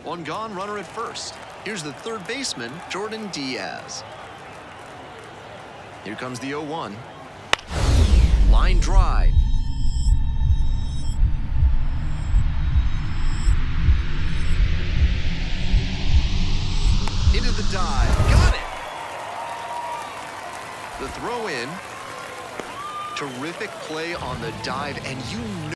One gone, runner at first. Here's the third baseman, Jordan Diaz. Here comes the 0-1. Line drive. Into the dive. Got it! The throw in. Terrific play on the dive, and you know